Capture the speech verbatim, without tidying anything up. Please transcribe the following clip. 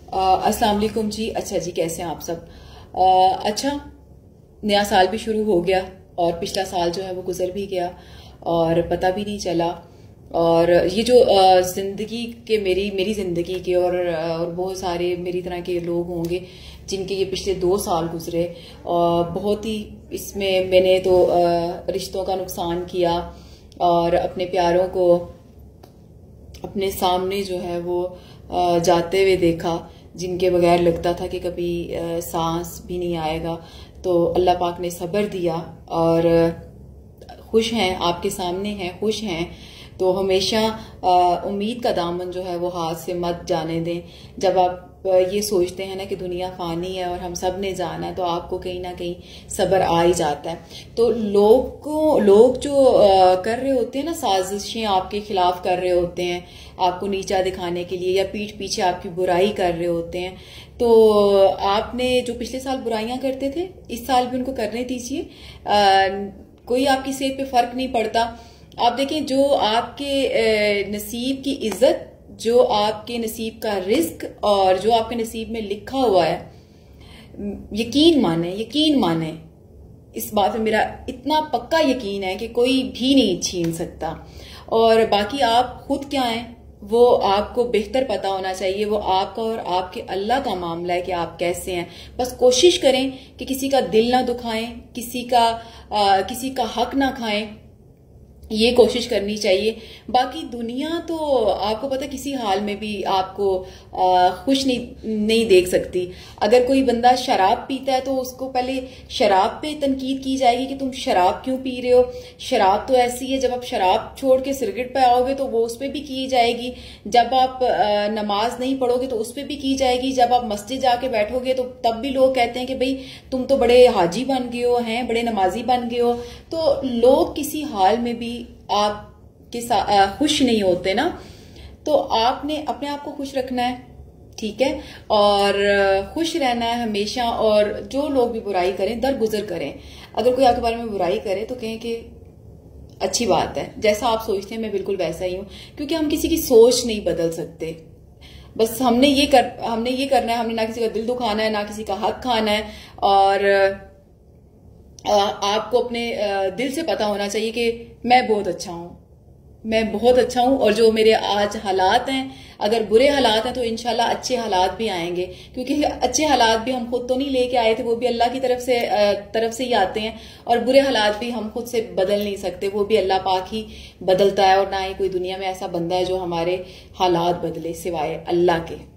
अस्सलाम वालेकुम जी। अच्छा जी, कैसे हैं आप सब? आ, अच्छा, नया साल भी शुरू हो गया और पिछला साल जो है वो गुजर भी गया और पता भी नहीं चला। और ये जो ज़िंदगी के मेरी मेरी ज़िंदगी के और, और बहुत सारे मेरी तरह के लोग होंगे जिनके ये पिछले दो साल गुजरे और बहुत ही इसमें मैंने तो रिश्तों का नुकसान किया और अपने प्यारों को अपने सामने जो है वो जाते हुए देखा, जिनके बगैर लगता था कि कभी सांस भी नहीं आएगा। तो अल्लाह पाक ने सब्र दिया और खुश हैं, आपके सामने हैं, खुश हैं। तो हमेशा उम्मीद का दामन जो है वो हाथ से मत जाने दें। जब आप ये सोचते हैं ना कि दुनिया फानी है और हम सब ने जाना है, तो आपको कहीं ना कहीं सब्र आ ही जाता है। तो लोग को लोग जो आ, कर रहे होते हैं ना, साजिशें आपके खिलाफ कर रहे होते हैं, आपको नीचा दिखाने के लिए या पीठ पीछे आपकी बुराई कर रहे होते हैं। तो आपने जो पिछले साल बुराइयां करते थे, इस साल भी उनको करने दीजिए। कोई आपकी सेहत पे फर्क नहीं पड़ता। आप देखें, जो आपके नसीब की इज्जत, जो आपके नसीब का रिस्क और जो आपके नसीब में लिखा हुआ है, यकीन माने यकीन माने इस बात में मेरा इतना पक्का यकीन है कि कोई भी नहीं छीन सकता। और बाकी आप खुद क्या हैं वो आपको बेहतर पता होना चाहिए। वो आपका और आपके अल्लाह का मामला है कि आप कैसे हैं। बस कोशिश करें कि किसी का दिल ना दुखाएं, किसी का आ, किसी का हक ना खाएं, ये कोशिश करनी चाहिए। बाकी दुनिया तो आपको पता, किसी हाल में भी आपको खुश नहीं नहीं देख सकती। अगर कोई बंदा शराब पीता है तो उसको पहले शराब पे तनकीद की जाएगी कि तुम शराब क्यों पी रहे हो। शराब तो ऐसी है, जब आप शराब छोड़ के सिगरेट पे आओगे तो वो उस पर भी की जाएगी। जब आप नमाज नहीं पढ़ोगे तो उस पर भी की जाएगी। जब आप मस्जिद जाके बैठोगे तो तब भी लोग कहते हैं कि भाई तुम तो बड़े हाजी बन गए हो, हैं बड़े नमाजी बन गए हो। तो लोग किसी हाल में भी आपके साथ खुश नहीं होते ना। तो आपने अपने आप को खुश रखना है, ठीक है, और खुश रहना है हमेशा। और जो लोग भी बुराई करें, दरगुजर करें। अगर कोई आपके बारे में बुराई करे तो कहें कि अच्छी बात है, जैसा आप सोचते हैं मैं बिल्कुल वैसा ही हूं। क्योंकि हम किसी की सोच नहीं बदल सकते। बस हमने ये कर हमने ये करना है, हमने ना किसी का दिल दुखाना है, ना किसी का हक खाना है। और आपको अपने दिल से पता होना चाहिए कि मैं बहुत अच्छा हूं, मैं बहुत अच्छा हूं। और जो मेरे आज हालात हैं, अगर बुरे हालात हैं तो इंशाल्लाह अच्छे हालात भी आएंगे। क्योंकि अच्छे हालात भी हम खुद तो नहीं लेके आए थे, वो भी अल्लाह की तरफ से तरफ से ही आते हैं। और बुरे हालात भी हम खुद से बदल नहीं सकते, वो भी अल्लाह पाक ही बदलता है। और ना ही कोई दुनिया में ऐसा बंदा है जो हमारे हालात बदले सिवाय अल्लाह के।